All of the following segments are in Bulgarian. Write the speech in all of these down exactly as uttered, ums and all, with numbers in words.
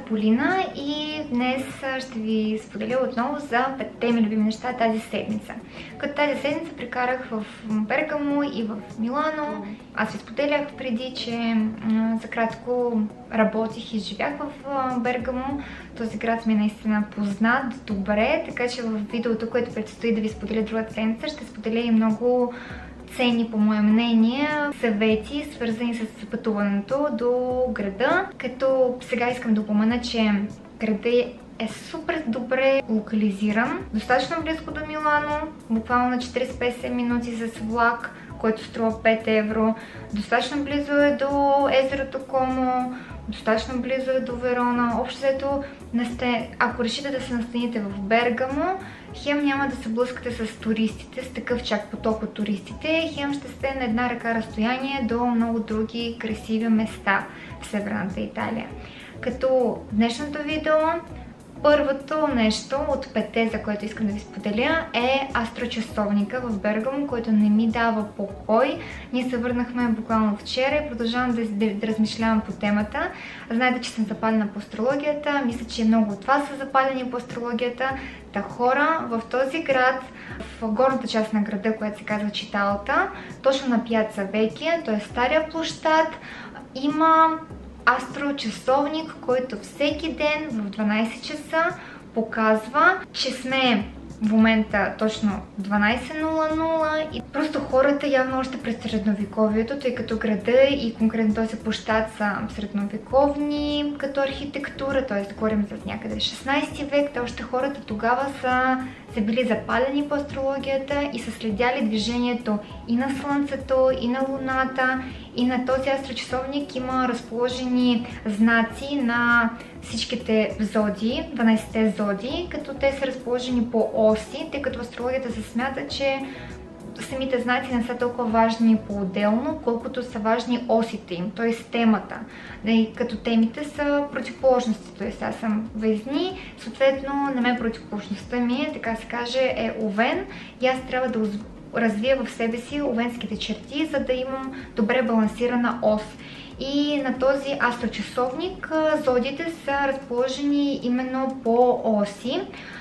Полина и днес ще ви споделя отново за петте ми любими неща тази седмица. Като тази седмица прекарах в Бергамо и в Милано. Аз ви споделях преди, че за кратко работих и живях в Бергамо. Този град ми е наистина познат добре, така че в видеото, което предстои да ви споделя другата седмица, ще споделя и много ценни, по мое мнение, съвети, свързани с пътуването до града. Като сега искам да упомена, че градът е супер добре локализиран, достатъчно близко до Милано, буквално на четирийсет до петдесет минути с влак, който струва пет евро. Достатъчно близо е до езерото Комо, достатъчно близо е до Верона. Общо взето, ако решите да се настаните в Бергамо, хем няма да се блъскате с туристите, с такъв чак поток от туристите, хем ще сте на една ръка разстояние до много други красиви места в северната Италия. Като днешното видео, първото нещо от петте, за което искам да ви споделя, е астрочасовника в Бергамо, който не ми дава покой. Ние се върнахме буквално вчера и продължавам да, да, да размишлявам по темата. Знаете, че съм запалена по астрологията, мисля, че много от вас са запалени по астрологията. Та хора, в този град, в горната част на града, която се казва Читалта, точно на Пяца Векия, т.е. Стария площад, има астрочасовник, който всеки ден в дванайсет часа показва, че сме в момента точно дванайсет нула нула и просто хората явно още през средновековието, тъй като града и конкретно този площад са средновековни като архитектура, т.е. говорим за някъде шестнайсети век, та още хората тогава са са били запалени по астрологията и са следяли движението и на Слънцето, и на Луната, и на този астрочасовник има разположени знаци на всичките зодии, дванайсетте зодии, като те са разположени по оси, тъй като в астрологията се смята, че самите знаци не са толкова важни по-отделно, колкото са важни осите им, т.е. темата. Като темите са противоположности, т.е. аз съм Везни, съответно на мен противоположността ми е, така се каже, е Овен и аз трябва да развия в себе си овенските черти, за да имам добре балансирана ос. И на този астрочасовник зодиите са разположени именно по оси.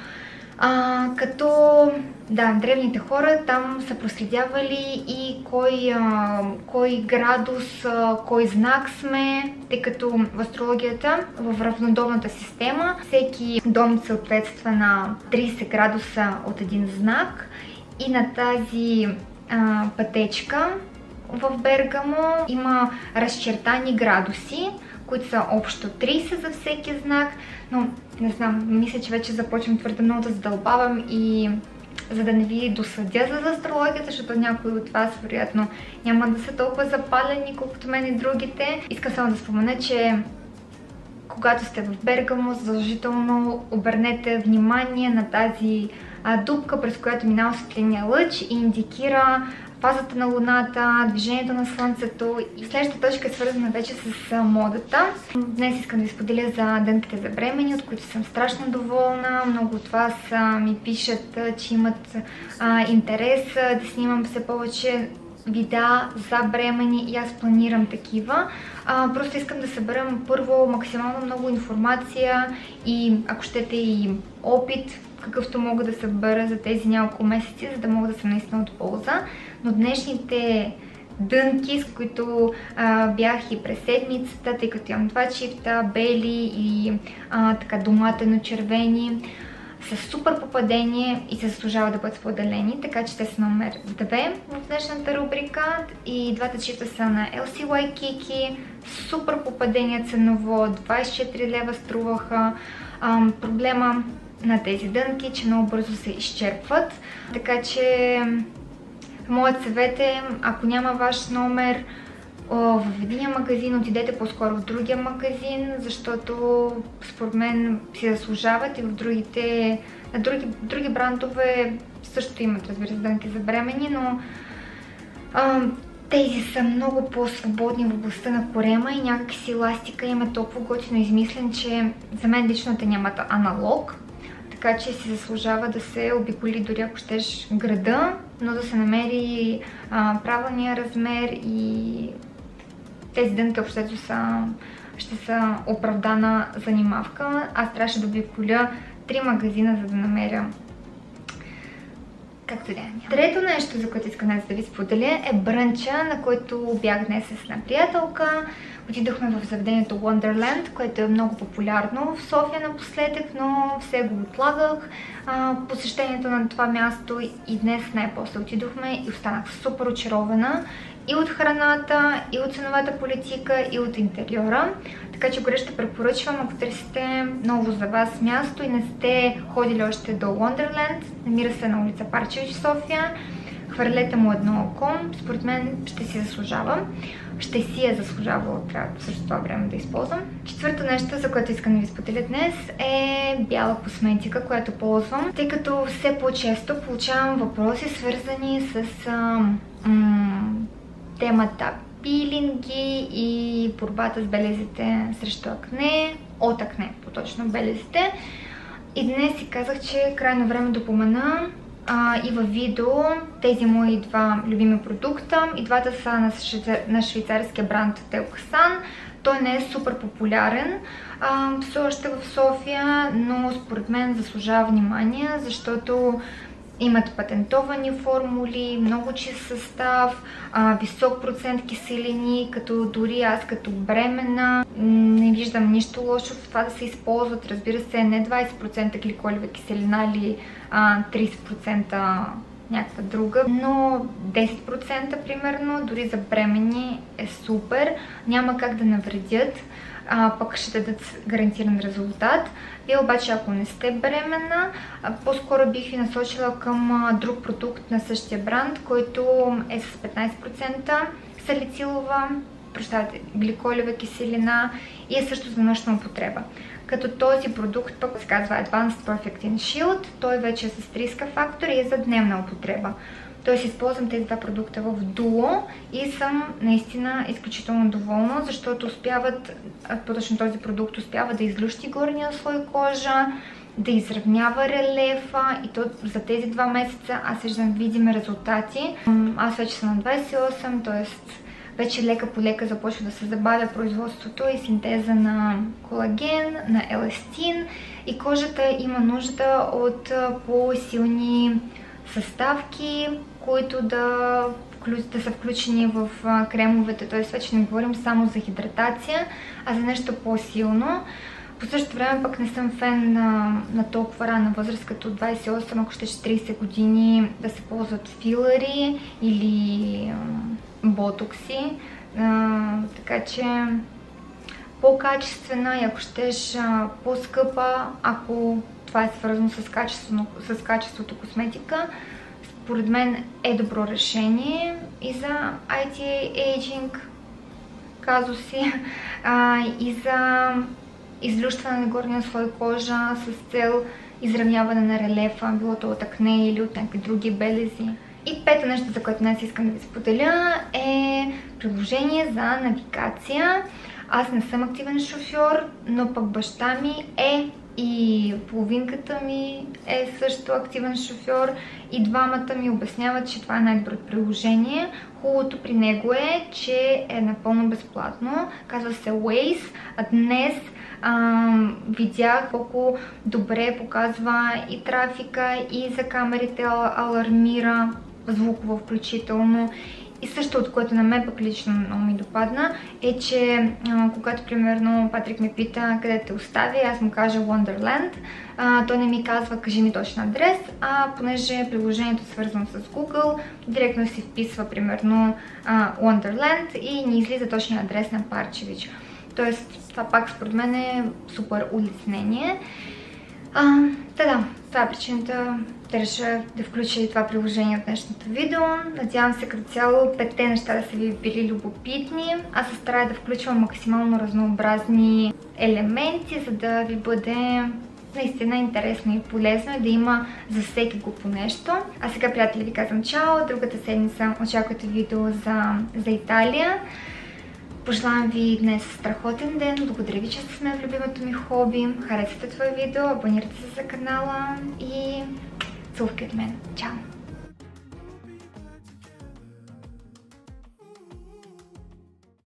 А, като, да, древните хора там са проследявали и кой, а, кой градус, а, кой знак сме, тъй като в астрологията, в равнодомната система, всеки дом съответства на трийсет градуса от един знак и на тази а, пътечка в Бергамо има разчертани градуси, които са общо трийсет за всеки знак, но не знам, мисля, че вече започвам твърде много да задълбавам и за да не ви досъдя за астрологията, защото някои от вас вероятно няма да са толкова запалени, колкото мен и другите. Искам само да спомена, че когато сте в Бергамо, задължително обърнете внимание на тази а, дупка, през която минава светлинния лъч и индикира фазата на Луната, движението на Слънцето. И следващата точка е свързана вече с модата. Днес искам да ви споделя за дънките за бремени, от които съм страшно доволна. Много от вас а, ми пишат, а, че имат а, интерес а, да снимам все повече видеа за бремени и аз планирам такива. А, просто искам да съберам първо максимално много информация и, ако щете, и опит, какъвто мога да събера за тези няколко месеци, за да мога да съм наистина от полза. Но днешните дънки, с които а, бях и през седмицата, тъй като имам два чифта, бели и а, така доматено-червени, са супер попадение и се заслужава да бъдат споделени, така че те са номер две в днешната рубрика и двата чифта са на Ел Си Waikiki, супер попадение ценово, двайсет и четири лева струваха. А, проблема на тези дънки, че много бързо се изчерпват, така че моят съвет е, ако няма ваш номер в единия магазин, отидете по-скоро в другия магазин, защото според мен си заслужават и в другите, на други, други брандове също имат, разбира се, дънки за бремени, но а, тези са много по-свободни в областта на корема и някакси ластика им е толкова готино измислен, че за мен лично те нямат аналог. Така че си заслужава да се обиколи дори ако щеш града, но да се намери а, правилния размер и тези дънки общото са ще са оправдана занимавка. Аз трябваше да обиколя три магазина, за да намеря. Както да е. Трето нещо, за което искам днес да ви споделя, е брънча, на който бях днес с една приятелка. Отидохме в заведението Wonderland, което е много популярно в София напоследък, но все го отлагах а, посещението на това място и днес най-после отидохме и останах супер очарована и от храната, и от ценовата политика, и от интериора. Така че горещо препоръчвам, ако търсите ново за вас място и не сте ходили още до Wonderland, намира се на улица Парчевич, София. Хвърлете му едно око, според мен ще си заслужава. Ще си е заслужавало, трябва също това време да използвам. Четвърто нещо, за което искам да ви споделя днес, е бяла косметика, която ползвам, тъй като все по-често получавам въпроси, свързани с ам, темата пилинги и борбата с белезите срещу акне, от акне, по-точно белезите. И днес си казах, че е крайно време да помена а, и във видео тези мои два любими продукта. И двата са на, швейцар... на швейцарския бранд Телкасан. Той не е супер популярен а, все още в София, но според мен заслужава внимание, защото имат патентовани формули, много чист състав, а, висок процент киселини, като дори аз като бременна не виждам нищо лошо в това да се използват. Разбира се, не двайсет процента гликолева киселина или а, трийсет процента някаква друга, но десет процента примерно, дори за бремени е супер. Няма как да навредят, а, пък ще дадат гарантиран резултат. Вие обаче, ако не сте бременна, по-скоро бих ви насочила към друг продукт на същия бранд, който е с петнайсет процента салицилова, прощавайте, гликолева киселина и е също за нощна употреба. Като този продукт пък се казва Advanced Perfecting Shield, той вече е с трийсет фактор и е за дневна употреба. Тоест използвам тези два продукта в дуо и съм наистина изключително доволна, защото успяват, точно този продукт успява да излющи горния слой кожа, да изравнява релефа и то за тези два месеца аз виждам видими резултати. Аз вече съм на двайсет и осем, т.е. вече лека по лека започва да се забавя производството и синтеза на колаген, на еластин и кожата има нужда от по-силни съставки, които да, да са включени в кремовете, т.е. вече не говорим само за хидратация, а за нещо по-силно. По същото време пък не съм фен на, на толкова ранна възраст, като двайсет и осем, ако ще трийсет години да се ползват филъри или ботокси. А, така че по-качествена и ако щеш по-скъпа, ако това е свързано с, с качеството косметика, според мен е добро решение и за anti-aging казуси, а, и за излющване на горния слой кожа с цел изравняване на релефа, било то от акне или от някакви други белези. И пето нещо, за което днес искам да ви споделя, е приложение за навигация. Аз не съм активен шофьор, но пък баща ми е и половинката ми е също активен шофьор и двамата ми обясняват, че това е най-доброто приложение. Хубавото при него е, че е напълно безплатно. Казва се Waze. А днес ам, видях колко добре показва и трафика, и за камерите алармира, звуково включително. И също, от което на мен пък лично много ми допадна, е, че а, когато примерно Патрик ме пита къде те остави, аз му кажа Wonderland, а, той не ми казва кажи ми точно адрес, а понеже приложението е свързано с Google, директно си вписва примерно а, Wonderland и ни излиза точния адрес на Парчевич. Тоест това пак според мен е супер улеснение. А, да, да, това е причината да реша да включа и това приложение в днешното видео. Надявам се като цяло петте неща да са ви били любопитни. Аз се старая да включвам максимално разнообразни елементи, за да ви бъде наистина интересно и полезно и да има за всеки го по нещо. А сега, приятели, ви казвам чао. Другата седмица очаквате видео за, за Италия. Пожелавам ви днес страхотен ден. Благодаря ви, че сте с мен в любимото ми хоби. Харесайте това видео, абонирайте се за канала и целувки от мен. Чао!